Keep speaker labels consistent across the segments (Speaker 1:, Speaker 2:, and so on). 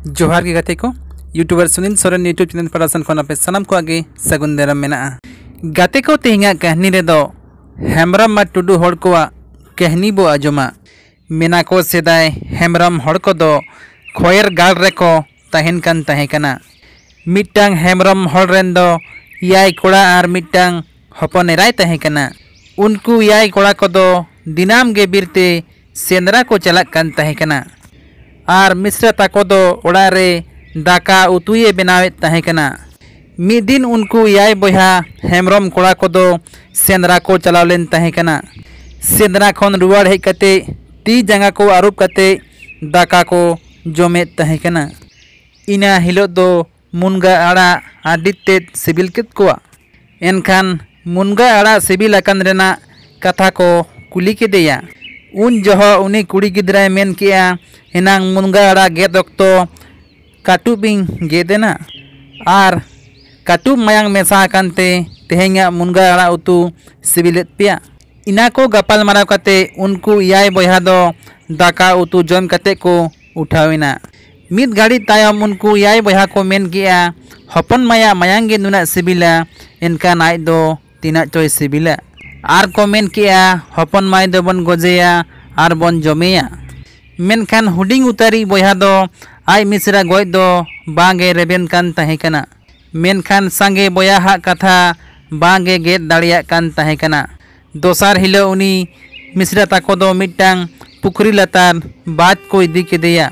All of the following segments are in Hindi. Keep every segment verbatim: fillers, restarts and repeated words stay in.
Speaker 1: जोहार के गाते को YouTuber Sunil Soren YouTube channel परासन खन पे सनम को आगे सगुन दाराम मेना गाते को तेहिंगा कहनी रे दो हेमरम मा टुडू हड़ को कहनी बो आजमा मेना को सेदाय हेमरम हड़ को दो खोयर गाल रे को तहन कान तहे कना मिटांग हेमरम हड़ रेन दो याय कोड़ा आर मिटांग हपन एराय तहे कना उनको याय कोड़ा को दो दिनाम गे बिरते सेंद्रा को चलक कान तहे कना आर मिश्रा ताको दो ओड़ा रे दाका उतुये बनावेत तहे कना मिद दिन उनको याय बोहा हेमरम कोड़ा को दो सेंद्रा को चलाव लेन तहे कना सेंद्रा खन रुवाड़ हेज कते ती जांगा को आरूप कते दाका को जमेत तहे कना इना हिलो दो मुनगा आड़ा आडिते सिबिल केत कोआ एनखान मुनगा आड़ा सिबिल अकन रेना कथा को कुली केदेया उन जहो उनी कुड़ी गिद्राय मेन किया हिनांग मुनगा आड़ा गेद अक्तो काटुबिंग गेदेना आर काटुब मायांग मेसा कानते तेहेंगा मुनगा आड़ा उतु सिबिलेत पिया इना को गपाल माराव कते उनको याय बोहा दो दाका उतु जम कते को उठाविना मिद गाड़ी तायम उनको याय बोहा को मेन किया हपन माया मायांग गे नुना सिबिला इनका नाय दो तीना चोय सिबिला आर को मेन किया हपन माय दो बन गोजेया आर बन जमेया मेनखान हुडिंग उतारी बोहा दो आय मिश्रा गोय दो बांगे रेबेन कान तहे कना मेनखान सांगे बोया हा कथा बांगे गेद दाड़िया कान तहे कना दोसार हिलो उनी मिश्रा ताको दो मिटांग पुखरी लतार बात को इदी केदेया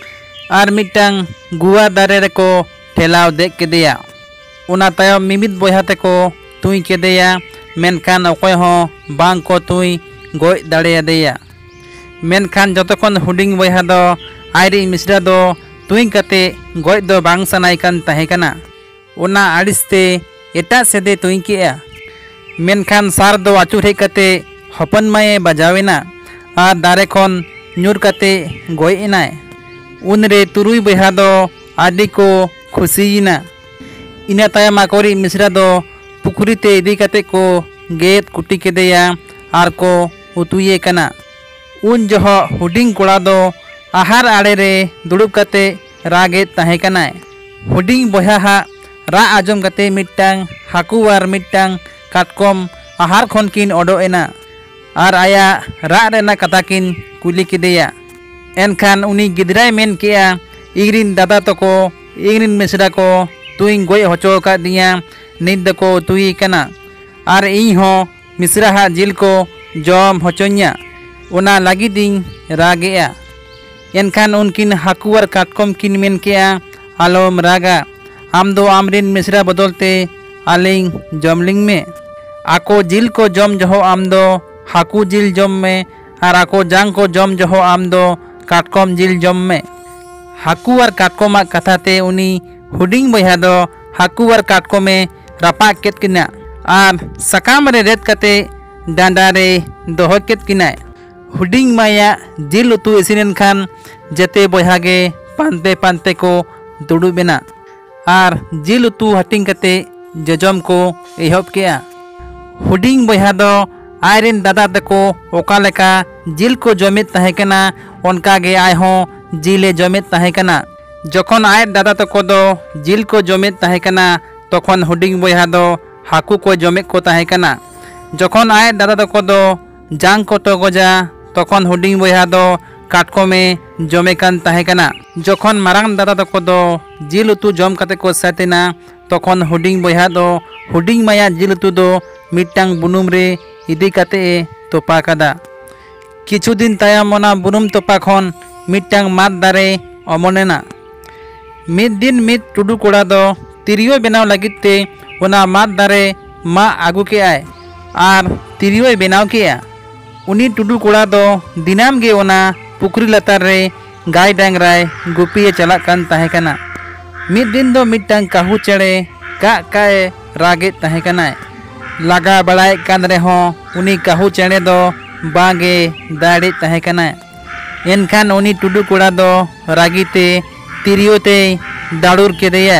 Speaker 1: आर मिटांग गुआ दारे रेको ठेलाव देख केदेया उना तायम मिमिद बोहा तेको तुई केदेया मेनखान अकोय हो बांग को तुई गोय दाड़िया देया मेनखान जतखन हुडिंग बोहा दो आयरी मिश्रा दो तुई कते गोय दो बांग सनाय कान तहे कना उना आड़िसते एटा सेदे तुई केया मेनखान सार दो आचुर हेज कते हपन माये बजावेना आर दारे खन ᱧᱩᱨ कते गोय एनाय उनरे तुरुई बोहा दो आदि को खुशियिना इना तायम आकोरी मिश्रा दो पुखरीते इदी कते को गेद कुटी केदेया आर को उतुये कना उन जहो हुडिंग कोड़ा दो आहार आड़े रे दुड़ुब कते रागे तहे कनाय हुडिंग बोहा हा रा आजम कते मिटांग हाकू आर मिटांग काटकम आहार खन किन ओडो एना आर आया रा रेना कथा किन कुली केदेया एनखान उनी गिदराय मेन केया इगरिन दादा तको इगरिन मिश्रा को तुई गोय होचो का दिया नित दको तुई कना आर इन हो मिश्रा हा जिल को जम होचोन्या उना लागी दिन रागेया एनखान उनकिन हाकू आर काटकम किन मेन केया आलोम रागा आम दो आमरिन मिश्रा बदलते आलिंग जमलिंग में आको जिल को जम जहो आम दो हाकू जिल जम में आर आको जांग को जम जहो आम दो काटकम जिल जम में हाकू आर काटकम कथाते उनी हुडिंग बोहा दो हाकू आर काटकमे रापा केत किना आर सकाम रे रेत कते डांडा रे दोहो केत किनाय हुडिंग माया जिल उतु इसिनेन खान जते बोहा गे पानते पानते को दुड़ुबेना आर जिल उतु हटिंग कते जजम को एहब केया हुडिंग बोहा दो आयरेन दादा तको ओका लेका जिल को जमित तहे कना उनका गे आय हो जिले जमित तहे कना जखन आय दादा तको दो जिल को जमित तहे कना तखन हुडिंग बोहा दो हाकू को जमित को तहे कना जखन आय दादा तको दो जांग को तो गोजा तखन हुडिंग बोहा दो काटकमे जमे कान तहे कना जखन मारांग दादा तको दो जिल उतु जम कते को सातेना तखन हुडिंग बोहा दो हुडिंग माया जिल उतु दो मिटांग बुनुम रे इदी कते तोपा कदा किछु दिन तायम ओना बुनुम तोपा खन मिटांग माद दारे अमनेना मिद दिन मिद टुडू कोड़ा दो तिरियो बेनाव लगिते ओना माद दारे मा आगु के आय आर तिरियो बेनाव केया उनी टुडू कोड़ा दो दिनाम गे ओना पुखरी लतार रे गाय डांगराय गुपिये चलाक कान तहे कना मिद दिन दो मिटांग काहू चेड़े का काए रागे तहे कनाय लागा बड़ाय कान रे हो उनी काहू चेड़े दो बांगे दाड़े तहे कनाय एनखान उनी टुडू कोड़ा दो रागीते तिरियोते दाड़ुर केदेया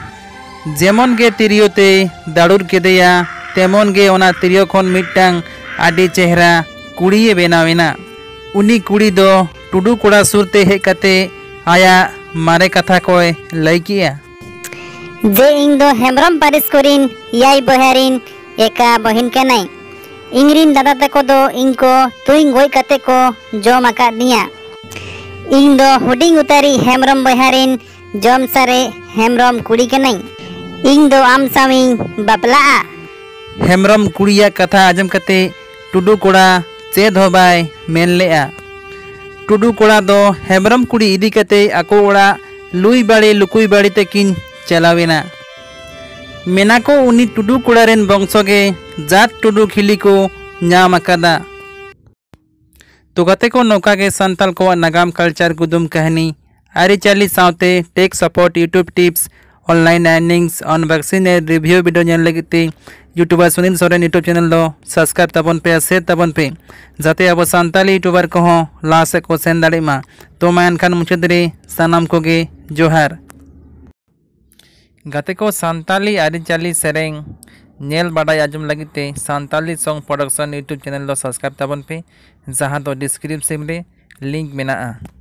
Speaker 1: जेमन गे तिरियोते दाड़ुर केदेया तेमन गे ओना तिरियो खन मिटांग आडी चेहरा कुड़िये बेनावेना उनी कुड़ी दो टुडू कोड़ा सुरते हेज कते आया मारे कथा कोय लई किया
Speaker 2: जे इंग दो हेमरम पारिस कोरिन याई बहरिन एका बहिन कनाई इंगरिन दादा तको दो इंको तुई गोय कते को जम आकादिया इंग दो हुडिंग उतारी हेमरम बहरिन जम सारे हेमरम कुड़ी कनाई इंग दो आम सामिंग बापला
Speaker 1: हेमरम कुड़िया कथा आजम कते टुडू कोड़ा चेद हो बाय मेन लेआ टुडू कोड़ा दो हेमरम कुड़ी इदी कते आको ओड़ा लुई बाड़ी लुकुई बाड़ी तकिन चलावेना मेना को उनी टुडू कोड़ा रेन बंशगे जात टुडू खिली को नाम अकादा तो गते को नौका के संताल को नागाम कल्चर गुदुम कहानी आरी चाली सावते tech support YouTube tips online earnings unboxing review video नेल लगते YouTuber Sunil Soren YouTube channel दो सब्सक्राइब तबन पे शेयर तबन पे जाते अब सानताली यूट्यूबर को ला से को सेन दाड़े मा तो मैं एनखान मुचाद रे सानाम कोगे जोहार गाते को सानताली आरिचाली सेरेंग नेल बाडाय आजम लगते Santali song production YouTube channel दो सब्सक्राइब तबन पे जहाँ दो डिस्क्रिप्शन रे लिंक मेना।